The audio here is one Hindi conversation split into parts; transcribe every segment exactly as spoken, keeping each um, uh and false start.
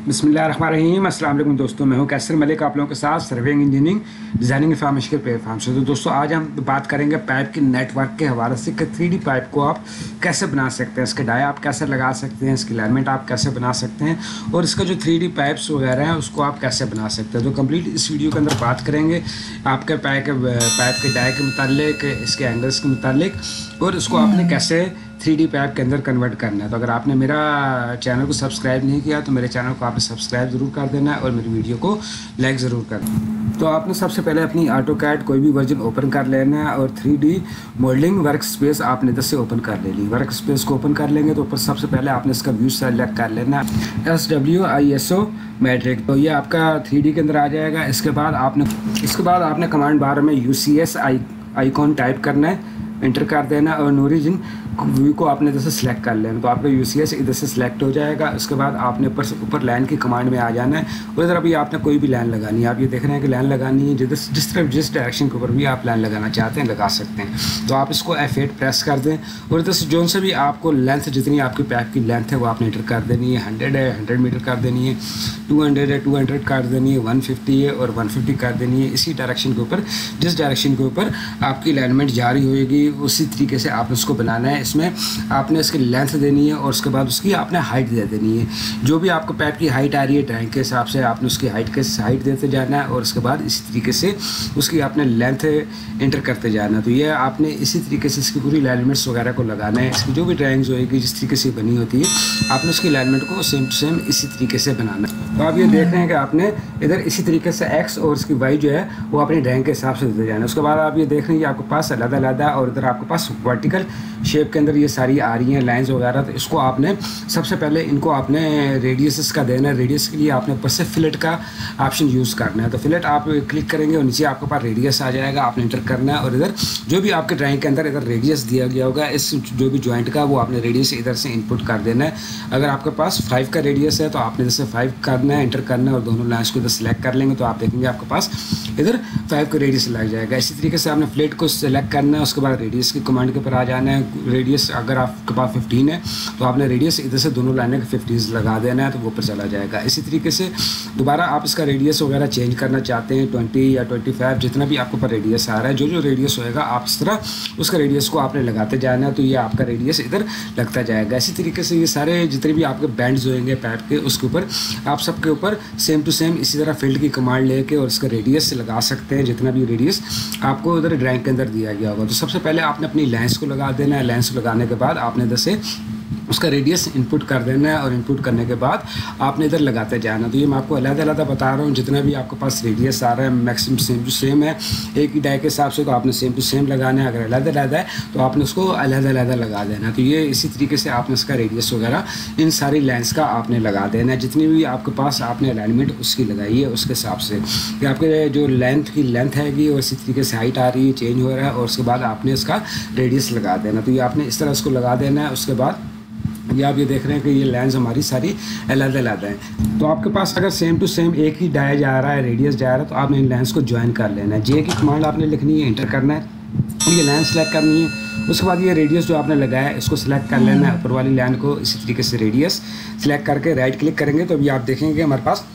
बिस्मिल्लाहिर्रहमानिर्रहीम। अस्सलाम वालेकुम दोस्तों, मैं हूं कैसर मलिक आप लोगों के साथ surveying engineering designing information platform से। तो दोस्तों आज हम बात करेंगे पाइप की नेटवर्क के हवाले से कि थ्री डी पाइप को आप कैसे बना सकते हैं, इसके डाई आप कैसे लगा सकते हैं, इसकी अलाइनमेंट आप कैसे बना सकते हैं और इसका जो थ्री डी पाइप्स वगैरह हैं उसको आप कैसे बना सकते हैं। तो कंप्लीट इस वीडियो के अंदर बात करेंगे आपके पाइप के पाइप के डाई के मुतालिक, इसके एंगल्स के मुतालिक और इसको आपने कैसे थ्री डी पाइप के अंदर कन्वर्ट करना है। तो अगर आपने मेरा चैनल को सब्सक्राइब नहीं किया तो मेरे चैनल को आपने सब्सक्राइब ज़रूर कर देना है और मेरी वीडियो को लाइक ज़रूर करना है। तो आपने सबसे पहले अपनी ऑटोकैड कोई भी वर्जन ओपन कर लेना है और three D modelling work space आपने इधर से ओपन कर ले ली। वर्क स्पेस को ओपन कर लेंगे तो ऊपर सबसे पहले आपने इसका व्यू सेलेक्ट कर लेना है, S W I S O metric. तो ये आपका थ्री डी के अंदर आ जाएगा। इसके बाद आपने इसके बाद आपने कमांड बार में U C S I icon type करना है, इंटर कर देना और ओरिजिन व्यू को आपने इधर से सिलेक्ट कर लेना। तो आपका यू सी एस इधर से सिलेक्ट हो जाएगा। उसके बाद आपने ऊपर से ऊपर लाइन की कमांड में आ जाना है और इधर अभी आपने कोई भी लाइन लगानी है। आप ये देख रहे हैं कि लाइन लगानी है, जिस जिस तरफ जिस डायरेक्शन के ऊपर भी आप लाइन लगाना चाहते हैं लगा सकते हैं। तो आप इसको एफ एट प्रेस कर दें और इधर से जोन से भी आपको लेंथ जितनी आपकी पाइप की लेंथ है वो आपने इंटर कर देनी है। हंड्रेड है हंड्रेड मीटर कर देनी है, टू हंड्रेड है टू हंड्रेड कर देनी है, वन फिफ्टी है और वन फिफ्टी कर देनी है। इसी डायरेक्शन के ऊपर जिस डायरेक्शन के ऊपर आपकी अलाइनमेंट जारी होएगी उसी तरीके से आपने उसको बनाना है। इसमें आपने इसकी लेंथ देनी है और उसके बाद उसकी आपने हाइट दे देनी है। जो भी आपको पाइप की हाइट आ रही है ड्राइंग के हिसाब से आपने उसकी हाइट के हाइट देते जाना है और उसके बाद इसी तरीके से उसकी आपने लेंथ इंटर करते जाना है। तो ये आपने इसी तरीके से इसकी पूरी अलाइनमेंट्स वगैरह को लगाना है। इसकी जो भी ड्राइंग्स होएगी जिस तरीके से बनी होती है आपने उसकी अलाइनमेंट को सेम टू सेम इसी तरीके से बनाना है। तो आप ये देख रहे हैं कि आपने इधर इसी तरीके से एक्स और उसकी वाई जो है वो अपनी ड्राइंग के हिसाब से देते जाना है। उसके बाद आप ये देख रहे हैं कि आपके पास अलग अलग और इधर आपके पास वर्टिकल शेप के अंदर ये सारी आ रही हैं लाइंस वगैरह। तो इसको आपने सबसे पहले इनको आपने रेडियस का देना है। रेडियस के लिए आपने ऊपर से फिलेट का ऑप्शन यूज़ करना है। तो फिलेट आप क्लिक करेंगे और नीचे आपके पास रेडियस आ जाएगा, आपने इंटर करना है और इधर जो भी आपके ड्राइंग के अंदर इधर रेडियस दिया गया होगा इस जो भी जॉइंट का वो आपने रेडियस इधर से इनपुट कर देना है। अगर आपके पास फाइव का रेडियस है तो आपने जैसे फाइव करना है, इंटर करना है और दोनों लाइन्स को इधर सेलेक्ट कर लेंगे तो आप देखेंगे आपके पास इधर फाइव का रेडियस लग जाएगा। इसी तरीके से आपने फ्लेट को सेलेक्ट करना है, उसके बाद रेडियस की कमांड के ऊपर आ जाना है। रेडियस अगर आपके पास फिफ्टीन है तो आपने रेडियस इधर से दोनों लाइनें के फिफ्टीज लगा देना है तो वो ऊपर चला जाएगा। इसी तरीके से दोबारा आप इसका रेडियस वगैरह चेंज करना चाहते हैं ट्वेंटी या ट्वेंटी फाइव जितना भी आपके ऊपर रेडियस आ रहा है, जो जो रेडियस होएगा आप इस तरह उसका रेडियस को आपने लगाते जाना है तो ये आपका रेडियस इधर लगता जाएगा। इसी तरीके से ये सारे जितने भी आपके बैंड्स होंगे पाइप के उसके ऊपर आप सबके ऊपर सेम टू सेम इसी तरह फील्ड की कमांड लेके और इसका रेडियस लगा सकते हैं जितना भी रेडियस आपको इधर ड्राइंग के अंदर दिया गया होगा। तो सबसे पहले आपने अपनी लाइन्स को लगा देना है। लाइन्स को लगाने के बाद आपने इधर से उसका रेडियस इनपुट कर देना है और इनपुट करने के बाद आपने इधर लगाते जाना। तो ये मैं आपको अलग अलग बता रहा हूँ, जितना भी आपके पास रेडियस आ रहा है मैक्सिमम सेम टू सेम है एक ही डाई के हिसाब से, तो आपने सेम टू सेम लगाना है। अगर अलग अलग है तो आपने उसको अलग अलग लगा देना। तो ये इसी तरीके से आपने इसका रेडियस वगैरह इन सारी लाइन्स का आपने लगा देना है। जितनी भी आपके पास आपने अलाइनमेंट उसकी लगाई है उसके हिसाब से कि आपके जो लेंथ की लेंथ हैगी और इसी तरीके से हाइट आ रही है चेंज हो रहा है और उसके बाद आपने इसका रेडियस लगा देना। तो ये आपने इस तरह इसको लगा देना है। उसके बाद ये आप ये देख रहे हैं कि ये लाइन्स हमारी सारी अलग अलग हैं। तो आपके पास अगर सेम टू सेम एक ही डाई जा रहा है, रेडियस जा रहा है, तो आपने इन लाइन्स को ज्वाइन कर लेना है। जे की कमांड आपने लिखनी है, इंटर करना है, ये लाइन सेलेक्ट करनी है। उसके बाद ये रेडियस जो आपने लगाया है इसको सिलेक्ट कर लेना है, ऊपर वाली लाइन को इसी तरीके से रेडियस सिलेक्ट करके राइट क्लिक करेंगे तो अभी आप देखेंगे हमारे पास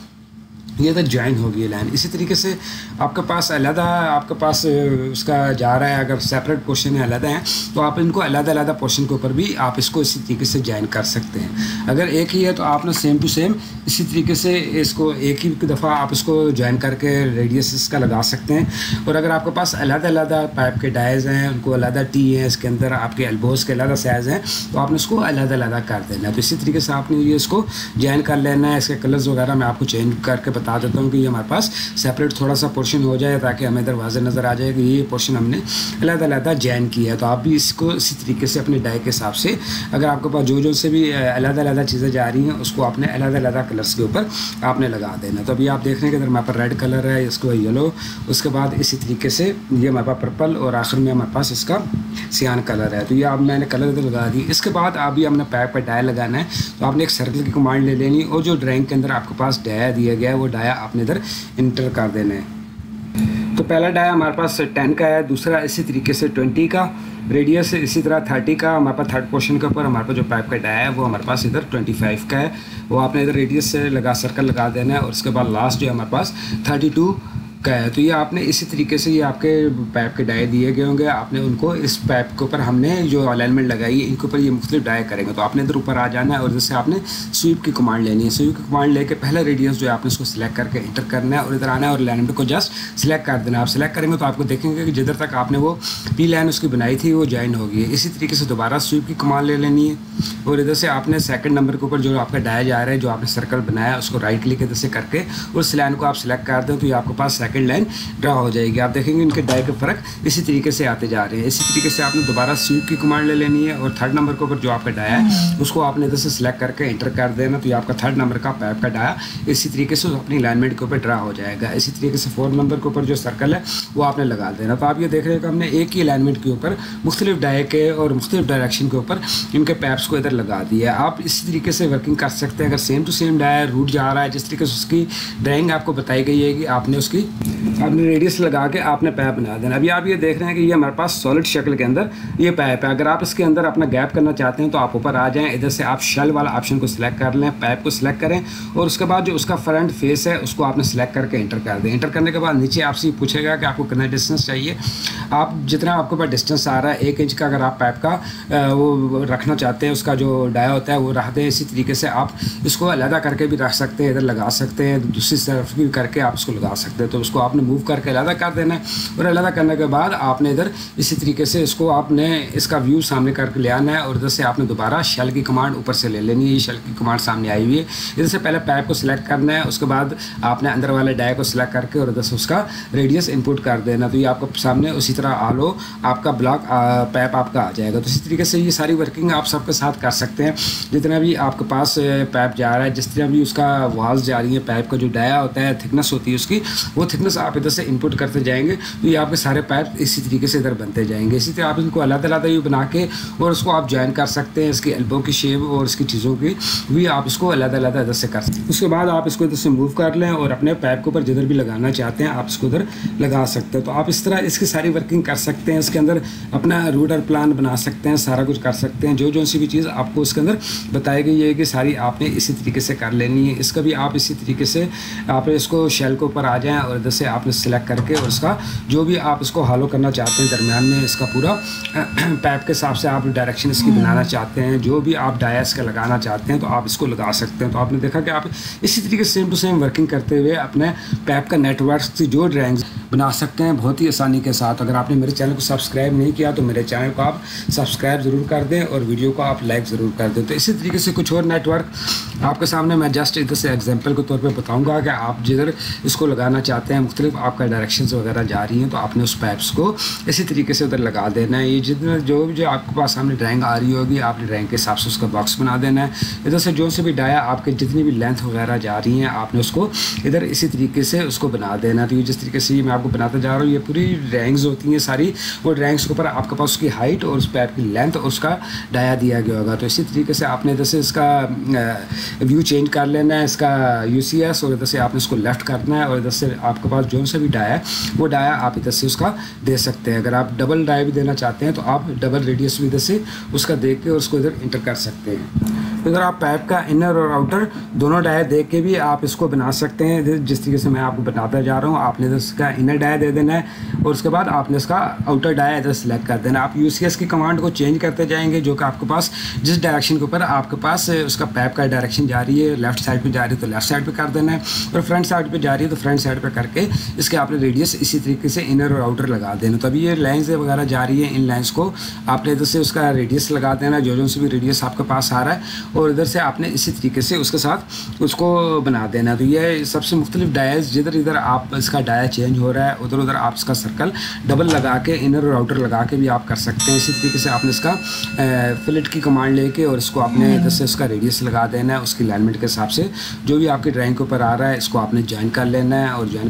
ये तक ज्वाइन होगी लाइन। इसी तरीके से आपके पास अलग आपके पास उसका जा रहा है, अगर सेपरेट पोर्शन है अलग है तो आप इनको अलग अलग पोर्शन के ऊपर भी आप इसको इसी तरीके से ज्वाइन कर सकते हैं। अगर एक ही है तो आपने सेम टू सेम इसी तरीके से इसको एक ही दफ़ा आप इसको ज्वाइन करके रेडियस इसका लगा सकते हैं। और अगर आपके पास अलग अलग पाइप के डाइज हैं, उनको अलग टी है, इसके अंदर आपके एल्बोज़ के अलग साइज़ हैं तो आपने उसको अलग अलग कर देना है। तो इसी तरीके से आपने ये इसको ज्वाइन कर लेना है। इसके कलर्स वगैरह मैं आपको चेंज करके बता देता हूँ कि ये हमारे पास सेपरेट थोड़ा सा पोर्शन हो जाए ताकि हमें इधर वाज़ेह नज़र आ जाए कि ये पोर्शन हमने अलग अलग ज्वाइन किया है। तो आप भी इसको इसी तरीके से अपने डाई के हिसाब से अगर आपके पास जो जो से भी अलग अलग चीज़ें जा रही हैं उसको आपने अलग अलग कलर्स के ऊपर आपने लगा देना। तो अभी आप देख रहे हैं कि इधर हमारे पास रेड कलर है, इसको येलो, उसके बाद इसी तरीके से ये हमारे पास पर्पल और आखिर में हमारे पास इसका सियान कलर है। तो ये आप मैंने कलर इधर लगा दी। इसके बाद आप भी हमने पाइप पर डाई लगाना है तो आपने एक सर्कल की कमांड ले लेनी और जो ड्राइंग के अंदर आपके पास डाया दिया गया है वो डाया आपने इधर इंटर कर देना है। तो पहला डाया हमारे पास टेन का है, दूसरा इसी तरीके से ट्वेंटी का, रेडियस इसी तरह थर्टी का। हमारे पास थर्ड पोर्शन के ऊपर हमारे पास जो पाइप का डाया है वो हमारे पास इधर ट्वेंटी फाइव का है, वो आपने इधर रेडियस से लगा सर्कल लगा देना है। और उसके बाद लास्ट जो है हमारे पास थर्टी टू का है। तो ये आपने इसी तरीके से ये आपके पाइप के डाये दिए गए होंगे, आपने उनको इस पाइप के ऊपर हमने जो अलाइनमेंट लगाई है इनके ऊपर ये मुख्तलिफ डाये करेंगे। तो आपने इधर ऊपर आ जाना है और जैसे आपने स्वीप की कमांड लेनी है, स्वीप की कमांड लेके पहले रेडियस जो है आपने उसको सिलेक्ट करके इंटर करना है और इधर आना है और अलाइनमेंट को जस्ट सिलेक्ट कर देना है। आप सिलेक्ट करेंगे तो आपको देखेंगे कि जिधर तक आपने वो पी लाइन उसकी बनाई थी वो ज्वाइन होगी। इसी तरीके से दोबारा स्वीप की कमांड ले लेनी है और इधर से आपने सेकंड नंबर के ऊपर जो आपका डाया जा रहा है, जो आपने सर्कल बनाया उसको राइट क्लिक इधर से करके उस लाइन को आप सिलेक्ट कर दें तो ये आपके पास सेकंड लाइन हो जाएगी। आप देखेंगे इनके डाई के फर्क इसी तरीके से आते जा रहे हैं। इसी तरीके से आपने दोबारा स्वीप की कमांड ले लेनी है और थर्ड नंबर के ऊपर जो आपका डाया है उसको आपने इधर से सिलेक्ट करके इंटर कर देना तो ये आपका थर्ड नंबर का पाइप का डाया इसी तरीके से अपनी अलाइनमेंट के ऊपर ड्रा हो जाएगा। इसी तरीके से फोर्थ नंबर के ऊपर जो सर्कल है वो आपने लगा देना। तो आप ये देख रहे हैं कि हमने एक ही अलाइनमेंट के ऊपर मुख्तलिफ डाये के और मुख्तलिफ डायरेक्शन के ऊपर इनके पैप्स को इधर लगा दिया। आप इसी तरीके से वर्किंग कर सकते हैं। अगर same to same dia route जा रहा है, जिस तरीके से उसकी ड्राइंग आपको बताई गई है कि आपने उसकी आपने रेडियस लगा के आपने पाइप बना देना। अभी आप ये देख रहे हैं कि ये हमारे पास सॉलिड शक्ल के अंदर ये पाइप है। अगर आप इसके अंदर अपना गैप करना चाहते हैं तो आप ऊपर आ जाएं, इधर से आप शेल वाला ऑप्शन को सिलेक्ट कर लें, पाइप को सिलेक्ट करें और उसके बाद जो उसका फ्रंट फेस है उसको आपने सिलेक्ट करके इंटर कर दें। इंटर करने के बाद नीचे आपसे पूछेगा कि आपको कितना डिस्टेंस चाहिए। आप जितना आपके पास डिस्टेंस आ रहा है एक इंच का अगर आप पाइप का वो रखना चाहते हैं, उसका जो डाया होता है वो रख दें। इसी तरीके से आप इसको अलहदा करके भी रख सकते हैं, इधर लगा सकते हैं, दूसरी तरफ भी करके आप इसको लगा सकते हैं। तो उसको आपने मूव करके अलहदा कर देना है और अलहदा करने के बाद आपने इधर इसी तरीके से इसको आपने इसका व्यू सामने करके ले आना है और इधर से आपने दोबारा शेल की कमांड ऊपर से ले लेनी है। शेल की कमांड सामने आई हुई है। इधर से पहले पाइप को सिलेक्ट करना है, उसके बाद आपने अंदर वाले डाया को सिलेक्ट करके और इधर से उसका रेडियस इनपुट कर देना। तो ये आपको सामने उसी तरह आलो आपका ब्लॉक पाइप आपका आ जाएगा। तो इसी तरीके से ये सारी वर्किंग आप सबके साथ कर सकते हैं। जितना भी आपके पास पाइप जा रहा है, जिस तरह भी उसका वॉल्स जा रही है, पाइप का जो डाया होता है थिकनेस होती है उसकी, वो थिकनेस आप इधर से इनपुट करते जाएंगे तो ये आपके सारे पाइप इसी तरीके से इधर बनते जाएंगे। इसी तरह आप इनको अलग अलग ये बना के और उसको आप ज्वाइन कर सकते हैं। इसकी एल्बो की शेप और इसकी चीज़ों की भी आप इसको अलग अलग इधर से कर सकते हैं। उसके बाद आप इसको इधर से मूव कर लें और अपने पाइप के ऊपर जिधर भी लगाना चाहते हैं आप इसको इधर लगा सकते हैं। तो आप इस तरह इसकी सारी वर्किंग कर सकते हैं। इसके अंदर अपना रूट और प्लान बना सकते हैं, सारा कुछ कर सकते हैं। जो जो सी भी चीज़ आपको इसके अंदर बताई गई है कि सारी आपने इसी तरीके से कर लेनी है। इसका भी आप इसी तरीके से आप इसको शेल के ऊपर आ जाएँ और इधर से आपने सिलेक्ट करके और इसका जो भी आप इसको हॉलो करना चाहते हैं दरमियान में इसका पूरा पाइप के हिसाब से आप डायरेक्शन इसकी बनाना चाहते हैं, जो भी आप डाया इसका लगाना चाहते हैं तो आप इसको लगा सकते हैं। तो आपने देखा कि आप इसी तरीके से सेम टू सेम वर्किंग करते हुए अपने पाइप का नेटवर्क से जो ड्राइंग्स बना सकते हैं बहुत ही आसानी के साथ। अगर आपने मेरे चैनल को सब्सक्राइब नहीं किया तो मेरे चैनल को आप सब्सक्राइब ज़रूर कर दें और वीडियो को आप लाइक ज़रूर कर दें। तो इसी तरीके से कुछ और नेटवर्क आपके सामने मैं जस्ट इधर से एग्जांपल के तौर पे बताऊंगा कि आप जिधर इसको लगाना चाहते हैं मुख्तलिफ आपका डायरेक्शंस वगैरह जा रही हैं तो आपने उस पाइप्स को इसी तरीके से उधर लगा देना है। ये जितना जो भी जो आपके पास सामने ड्राइंग आ रही होगी आपने ड्राइंग के हिसाब से उसका बॉक्स बना देना है। इधर से जो से भी डाया आपके जितनी भी लेंथ वगैरह जा रही हैं आपने उसको इधर इसी तरीके से उसको बना देना। तो ये जिस तरीके से मैं आपको बनाता जा रहा हूँ ये पूरी ड्राइंग्स होती हैं सारी, वो ड्राइंग्स के ऊपर आपके पास उसकी हाइट और उस पाइप की लेंथ और उसका डाया दिया गया होगा। तो इसी तरीके से आपने इधर से इसका व्यू चेंज कर लेना है, इसका यू सी एस, और इधर से आपने उसको लेफ्ट करना है और इधर से आपके पास जो से भी डाया है वो डाया आप इधर से उसका दे सकते हैं। अगर आप डबल डाया भी देना चाहते हैं तो आप डबल रेडियस भी इधर से उसका देख के और उसको इधर इंटर कर सकते हैं। इधर आप पाइप का इनर और आउटर दोनों डाया देख के भी आप इसको बना सकते हैं। जिस तरीके से मैं आपको बताता जा रहा हूँ आपने इधर इसका इनर डाया दे देना है और उसके बाद आपने इसका आउटर डाया इधर सेलेक्ट कर देना। आप यू सी एस की कमांड को चेंज करते जाएंगे जो कि आपके पास जिस डायरेक्शन के ऊपर आपके पास उसका पाइप का डायरेक्शन जा रही है, लेफ्ट साइड पे जा रही है तो लेफ्ट साइड पे कर देना है और फ्रंट साइड पे जा रही है तो फ्रंट साइड पे करके इसके आपने रेडियस इसी तरीके से इनर और आउटर लगा देना। तो अभी ये लाइन्स वगैरह जा रही है, इन लाइन्स को आपने इधर से उसका रेडियस लगा देना जो जो से भी रेडियस आपके पास आ रहा है और इधर से आपने इसी तरीके से उसके साथ उसको बना देना। तो ये सबसे मुख्तलिफ डायस जिधर इधर आप इसका डाया चेंज हो रहा है उधर उधर आप इसका सर्कल डबल लगा के इनर और आउटर लगा के भी आप कर सकते हैं। इसी तरीके से आपने इसका फिलेट की कमांड लेके और इसको आपने इधर से उसका रेडियस लगा देना है उसकी अलाइनमेंट के हिसाब से जो भी आपकी ड्राइंग के ऊपर आ रहा है इसको आपने ज्वाइन कर लेना है और ज्वाइन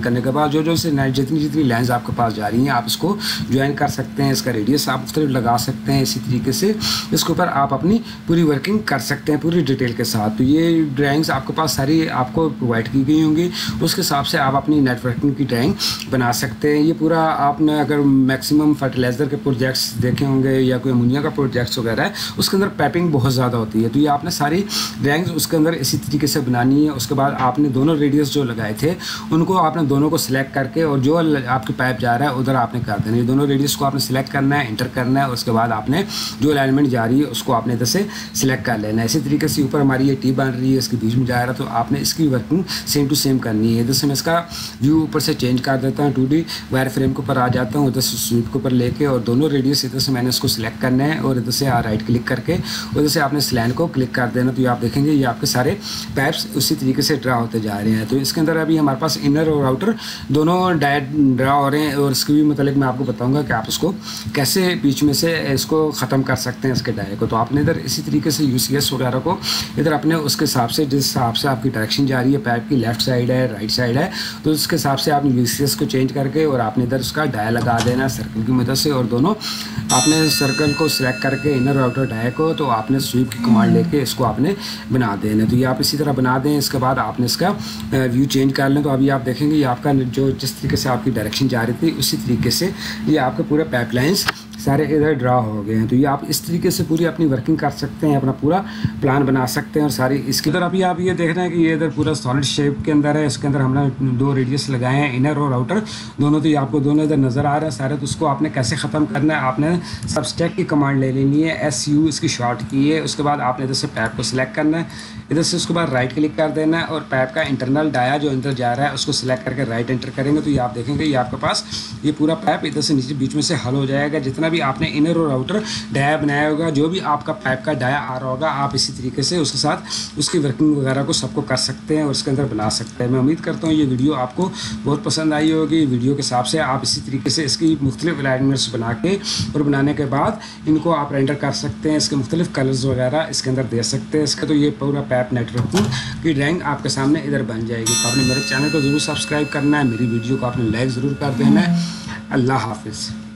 करने के बाद जो जो से जितनी जितनी लाइन्स आपके पास जा रही हैं आप इसको ज्वाइन कर सकते हैं। इसका रेडियस आप मुख्तलिफ लगा सकते हैं। इसी तरीके से इसके ऊपर आप अपनी पूरी वर्किंग कर सकते हैं पूरी डिटेल के साथ। तो ये ड्राइंग्स आपके पास सारी आपको प्रोवाइड की गई होंगी, उसके हिसाब से आप अपनी नेटवर्किंग की ड्राइंग बना सकते हैं। ये पूरा आपने अगर मैक्सिमम फर्टिलाइज़र के प्रोजेक्ट्स देखे होंगे या कोई अमोनिया का प्रोजेक्ट्स वगैरह है, उसके अंदर पैपिंग बहुत ज़्यादा होती है। तो ये आपने सारी ड्राइंग्स उसके अंदर इसी तरीके से बनानी है। उसके बाद आपने दोनों रेडियस जो लगाए थे उनको आपने दोनों को सिलेक्ट करके और जो आपकी पाइप जा रहा है उधर आपने कर देना है। दोनों रेडियस को आपने सिलेक्ट करना है, इंटर करना है। उसके बाद आपने जो अलाइनमेंट जा रही है उसको आपने इधर से सिलेक्ट कर लेना है। इसी तरीके से ऊपर हमारी ये टी बन रही है, इसके बीच में जा रहा है, तो आपने इसकी वर्किंग सेम टू सेम करनी है। इधर से मैं इसका व्यू ऊपर से चेंज कर देता हूँ, टू डी वायर फ्रेम के ऊपर आ जाता हूँ, इधर से स्वीप के ऊपर लेके और दोनों रेडियस इधर से मैंने इसको सिलेक्ट करना है और इधर से राइट क्लिक करके उधर से आपने इस लाइन को क्लिक कर देना। तो ये आप देखेंगे ये आपके सारे पाइप्स उसी तरीके से ड्रा होते जा रहे हैं। तो इसके अंदर अभी हमारे पास इनर और आउटर दोनों डायट ड्रा हो रहे हैं और इसके भी मतलब मैं आपको बताऊंगा कि आप इसको कैसे बीच में से इसको ख़त्म कर सकते हैं इसके डाय को। तो आपने इधर इसी तरीके से यूसीएस वगैरह को इधर अपने उसके हिसाब से जिस हिसाब से आपकी डायरेक्शन जा रही है, पाइप की लेफ्ट साइड है राइट साइड है, तो उसके हिसाब से आपने यूसीएस को चेंज करके और आपने इधर उसका डाय लगा देना सर्कल की मदद से। और दोनों आपने सर्कल को सिलेक्ट करके इनर और आउटर डाय को तो आपने स्वीप की कमांड लेके इसको आपने बना देना। तो ये आप इसी तरह बना दें। इसके बाद आपने इसका व्यू चेंज कर लें। तो अभी आप देखेंगे ये आपका जो जिस तरीके से आपकी डायरेक्शन जा रही थी उसी तरीके से ये आपके पूरे पाइपलाइंस सारे इधर ड्रा हो गए हैं। तो ये आप इस तरीके से पूरी अपनी वर्किंग कर सकते हैं, अपना पूरा प्लान बना सकते हैं। और सारी इसके अंदर अभी आप ये देख रहे हैं कि ये इधर पूरा सॉलिड शेप के अंदर है। इसके अंदर हमने दो रेडियस लगाए हैं, इनर और आउटर दोनों। तो ये आपको दोनों इधर नज़र आ रहा है सारे। तो उसको आपने कैसे ख़त्म करना है, आपने सबस्टैक की कमांड ले लेनी है, एस यू इसकी शॉर्ट की है। उसके बाद आपने इधर से पाइप को सिलेक्ट करना है, इधर से उसके बाद राइट क्लिक कर देना है और पाइप का इंटरनल डाया जो अंदर जा रहा है उसको सिलेक्ट करके राइट एंटर करेंगे। तो ये आप देखेंगे ये आपके पास ये पूरा पाइप इधर से नीचे बीच में से हल हो जाएगा। जितना भी आपने इनर और आउटर डाया बनाया होगा, जो भी आपका पाइप का डाया आ रहा होगा, आप इसी तरीके से उसके साथ उसकी वर्किंग वगैरह को सबको कर सकते हैं और उसके अंदर बना सकते हैं। मैं उम्मीद करता हूँ ये वीडियो आपको बहुत पसंद आई होगी। वीडियो के हिसाब से आप इसी तरीके से इसकी मुख्तलिफ अलाइनमेंट्स बना के और बनाने के बाद इनको आप रेंडर कर सकते हैं। इसके मुख्तलिफ कलर्स वगैरह इसके अंदर दे सकते हैं। इसका तो ये पूरा पाइप नेटवर्किंग की ड्राइंग आपके सामने इधर बन जाएगी। तो आपने मेरे चैनल को ज़रूर सब्सक्राइब करना है, मेरी वीडियो को आपने लाइक ज़रूर कर देना है। अल्लाह हाफिज़।